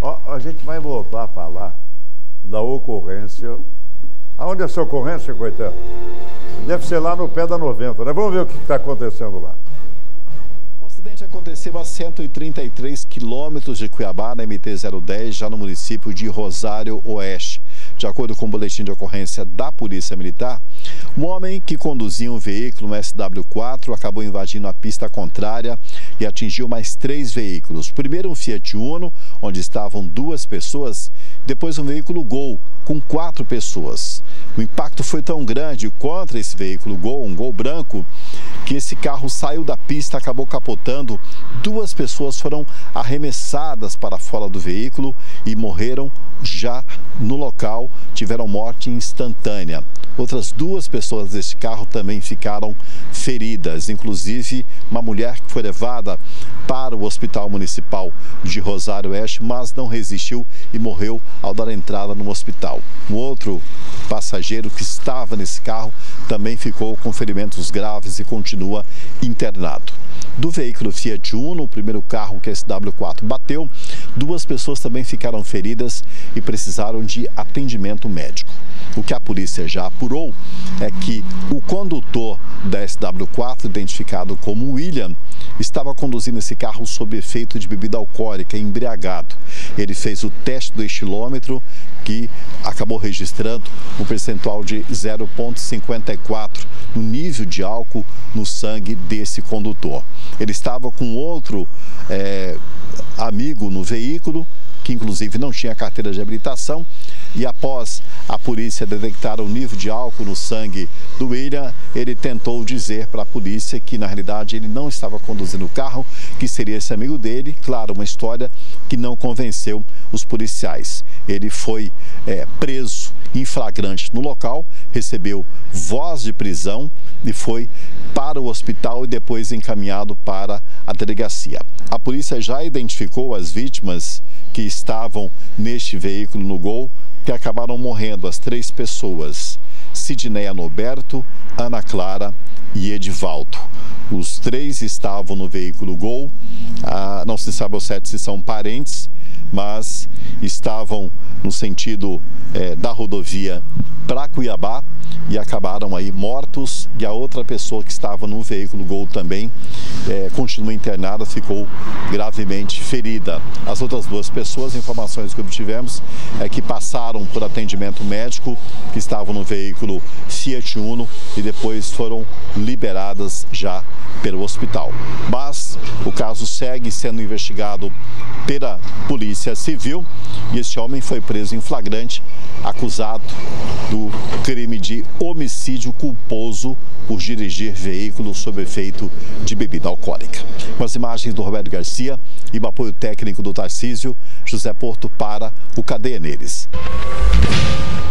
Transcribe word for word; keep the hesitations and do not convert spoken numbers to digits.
Ó, a gente vai voltar a falar da ocorrência. Aonde é essa ocorrência, coitado? Deve ser lá no pé da noventa, né? Vamos ver o que está acontecendo lá. O acidente aconteceu a cento e trinta e três quilômetros de Cuiabá, na M T zero dez, já no município de Rosário Oeste. De acordo com o boletim de ocorrência da Polícia Militar, um homem que conduzia um veículo, um S W quatro, acabou invadindo a pista contrária e atingiu mais três veículos. Primeiro um Fiat Uno, onde estavam duas pessoas, depois um veículo Gol, com quatro pessoas. O impacto foi tão grande contra esse veículo Gol, um Gol branco, que esse carro saiu da pista, acabou capotando. Duas pessoas foram arremessadas para fora do veículo e morreram já no local, tiveram morte instantânea. Outras duas pessoas desse carro também ficaram feridas, inclusive uma mulher que foi levada para o Hospital Municipal de Rosário Oeste, mas não resistiu e morreu ao dar entrada no hospital. O outro passageiro que estava nesse carro também ficou com ferimentos graves e continua internado. Do veículo Fiat Uno, o primeiro carro que a S W quatro bateu, duas pessoas também ficaram feridas e precisaram de atendimento médico. O que a polícia já apurou é que o condutor da S W quatro, identificado como William, estava conduzindo esse carro sob efeito de bebida alcoólica, embriagado. Ele fez o teste do estilômetro, que acabou registrando um percentual de zero vírgula cinquenta e quatro no nível de álcool no sangue desse condutor. Ele estava com outro é, amigo no veículo, que inclusive não tinha carteira de habilitação, e após a polícia detectar o nível de álcool no sangue do William, ele tentou dizer para a polícia que na realidade ele não estava conduzindo o carro, que seria esse amigo dele. Claro, uma história que não convenceu os policiais. Ele foi é, preso em flagrante no local, recebeu voz de prisão e foi para o hospital e depois encaminhado para a delegacia. A polícia já identificou as vítimas que estavam neste veículo no Gol, que acabaram morrendo, as três pessoas: Sidneia Noberto, Ana Clara e Edivaldo. Os três estavam no veículo Gol, ah, não se sabe ao certo se são parentes, mas estavam no sentido eh, da rodovia para Cuiabá e acabaram aí mortos, e a outra pessoa que estava no veículo Gol também eh, continua internada, ficou gravemente ferida. As outras duas pessoas, informações que obtivemos, é que passaram por atendimento médico, que estavam no veículo Fiat Uno e depois foram liberadas já pelo hospital. Mas o caso segue sendo investigado pela Polícia Civil e este homem foi preso em flagrante, acusado do crime de homicídio culposo por dirigir veículo sob efeito de bebida alcoólica. Com as imagens do Roberto Garcia e o apoio técnico do Tarcísio, José Porto para o Cadeia Neles.